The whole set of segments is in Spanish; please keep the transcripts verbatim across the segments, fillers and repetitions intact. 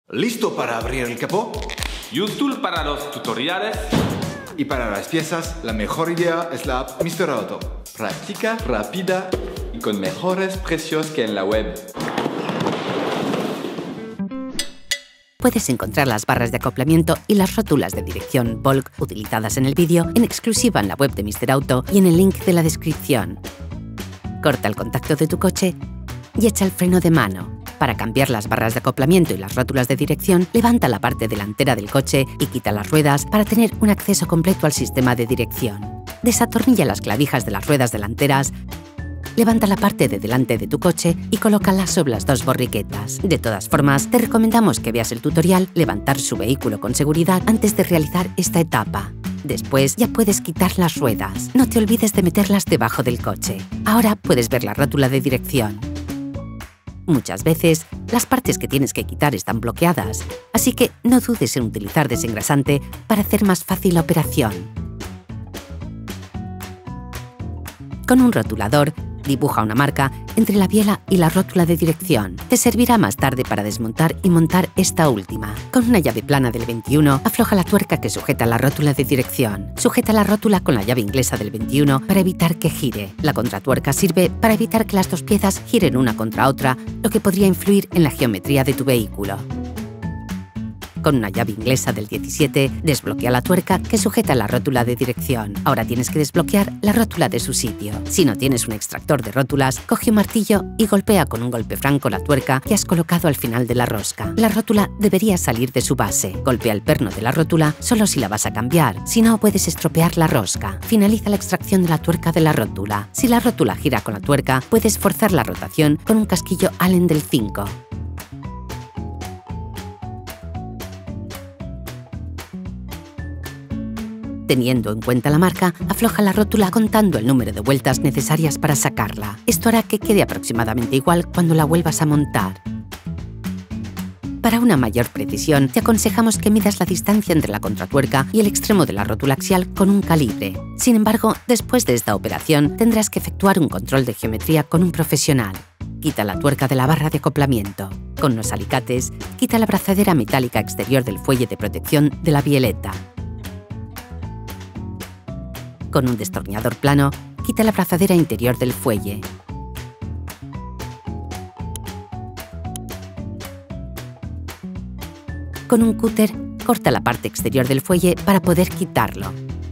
¿Listo para abrir el capó? UseTool para los tutoriales. Y para las piezas, la mejor idea es la app míster Auto. Práctica, rápida y con mejores precios que en la web. Puedes encontrar las barras de acoplamiento y las rótulas de dirección Volk utilizadas en el vídeo en exclusiva en la web de míster Auto y en el link de la descripción. Corta el contacto de tu coche y echa el freno de mano. Para cambiar las barras de acoplamiento y las rótulas de dirección, levanta la parte delantera del coche y quita las ruedas para tener un acceso completo al sistema de dirección. Desatornilla las clavijas de las ruedas delanteras. Levanta la parte de delante de tu coche y colócala sobre las dos borriquetas. De todas formas, te recomendamos que veas el tutorial Levantar su vehículo con seguridad antes de realizar esta etapa. Después ya puedes quitar las ruedas. No te olvides de meterlas debajo del coche. Ahora puedes ver la rótula de dirección. Muchas veces, las partes que tienes que quitar están bloqueadas, así que no dudes en utilizar desengrasante para hacer más fácil la operación. Con un rotulador, dibuja una marca entre la biela y la rótula de dirección. Te servirá más tarde para desmontar y montar esta última. Con una llave plana del veintiuno, afloja la tuerca que sujeta la rótula de dirección. Sujeta la rótula con la llave inglesa del veintiuno para evitar que gire. La contratuerca sirve para evitar que las dos piezas giren una contra otra, lo que podría influir en la geometría de tu vehículo. Con una llave inglesa del diecisiete, desbloquea la tuerca que sujeta la rótula de dirección. Ahora tienes que desbloquear la rótula de su sitio. Si no tienes un extractor de rótulas, coge un martillo y golpea con un golpe franco la tuerca que has colocado al final de la rosca. La rótula debería salir de su base. Golpea el perno de la rótula solo si la vas a cambiar, si no puedes estropear la rosca. Finaliza la extracción de la tuerca de la rótula. Si la rótula gira con la tuerca, puedes forzar la rotación con un casquillo Allen del cinco. Teniendo en cuenta la marca, afloja la rótula contando el número de vueltas necesarias para sacarla. Esto hará que quede aproximadamente igual cuando la vuelvas a montar. Para una mayor precisión, te aconsejamos que midas la distancia entre la contratuerca y el extremo de la rótula axial con un calibre. Sin embargo, después de esta operación, tendrás que efectuar un control de geometría con un profesional. Quita la tuerca de la barra de acoplamiento. Con unos alicates, quita la abrazadera metálica exterior del fuelle de protección de la bieleta. Con un destornillador plano, quita la abrazadera interior del fuelle. Con un cúter, corta la parte exterior del fuelle para poder quitarlo.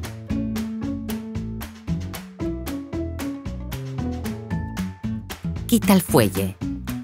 Quita el fuelle.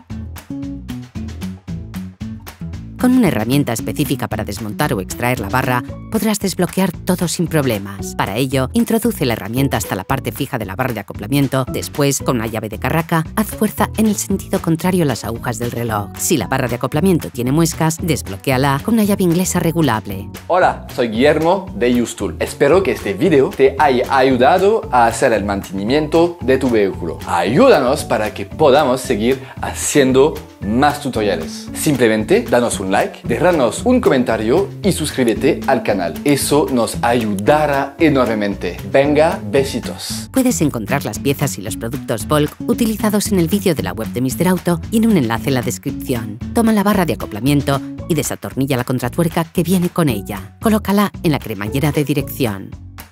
Con una herramienta específica para desmontar o extraer la barra, podrás desbloquear todo sin problemas. Para ello, introduce la herramienta hasta la parte fija de la barra de acoplamiento. Después, con una llave de carraca, haz fuerza en el sentido contrario a las agujas del reloj. Si la barra de acoplamiento tiene muescas, desbloquéala con una llave inglesa regulable. Hola, soy Guillermo de UseTool. Espero que este video te haya ayudado a hacer el mantenimiento de tu vehículo. Ayúdanos para que podamos seguir haciendo más tutoriales. Simplemente danos un like, déjanos un comentario y suscríbete al canal. Eso nos ayudará enormemente. Venga, besitos. Puedes encontrar las piezas y los productos Volk utilizados en el vídeo de la web de míster Auto y en un enlace en la descripción. Toma la barra de acoplamiento y desatornilla la contratuerca que viene con ella. Colócala en la cremallera de dirección.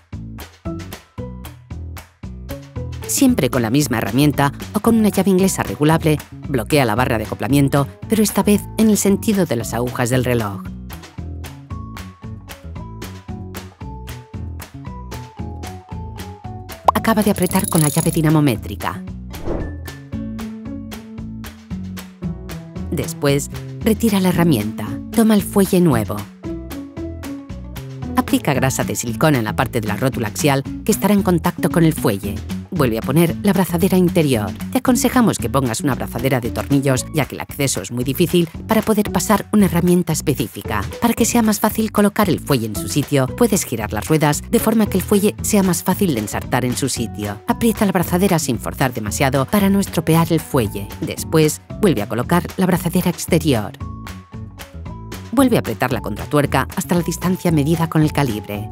Siempre con la misma herramienta o con una llave inglesa regulable, bloquea la barra de acoplamiento, pero esta vez en el sentido de las agujas del reloj. Acaba de apretar con la llave dinamométrica. Después, retira la herramienta. Toma el fuelle nuevo. Aplica grasa de silicona en la parte de la rótula axial que estará en contacto con el fuelle. Vuelve a poner la abrazadera interior. Te aconsejamos que pongas una abrazadera de tornillos, ya que el acceso es muy difícil, para poder pasar una herramienta específica. Para que sea más fácil colocar el fuelle en su sitio, puedes girar las ruedas de forma que el fuelle sea más fácil de ensartar en su sitio. Aprieta la abrazadera sin forzar demasiado para no estropear el fuelle. Después, vuelve a colocar la abrazadera exterior. Vuelve a apretar la contratuerca hasta la distancia medida con el calibre.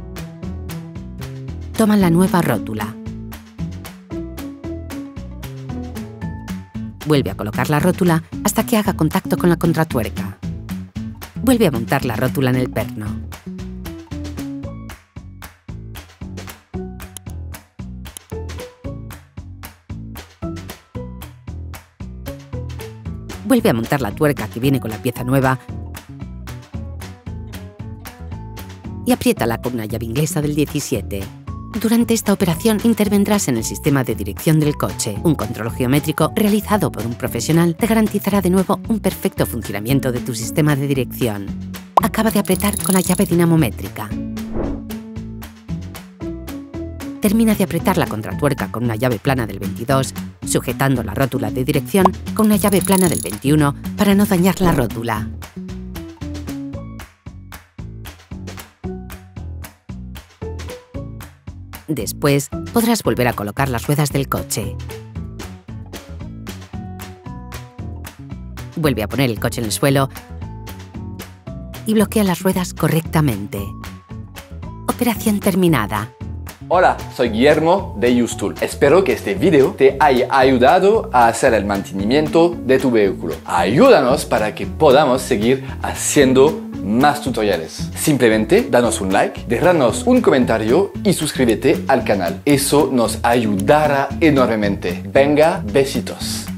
Toma la nueva rótula. Vuelve a colocar la rótula hasta que haga contacto con la contratuerca. Vuelve a montar la rótula en el perno. Vuelve a montar la tuerca que viene con la pieza nueva y apriétala con una llave inglesa del diecisiete. Durante esta operación intervendrás en el sistema de dirección del coche. Un control geométrico realizado por un profesional te garantizará de nuevo un perfecto funcionamiento de tu sistema de dirección. Acaba de apretar con la llave dinamométrica. Termina de apretar la contratuerca con una llave plana del veintidós, sujetando la rótula de dirección con una llave plana del veintiuno para no dañar la rótula. Después, podrás volver a colocar las ruedas del coche. Vuelve a poner el coche en el suelo y bloquea las ruedas correctamente. Operación terminada. Hola, soy Guillermo de Ustool. Espero que este video te haya ayudado a hacer el mantenimiento de tu vehículo. Ayúdanos para que podamos seguir haciendo más tutoriales. Simplemente danos un like, déjanos un comentario y suscríbete al canal. Eso nos ayudará enormemente. Venga, besitos.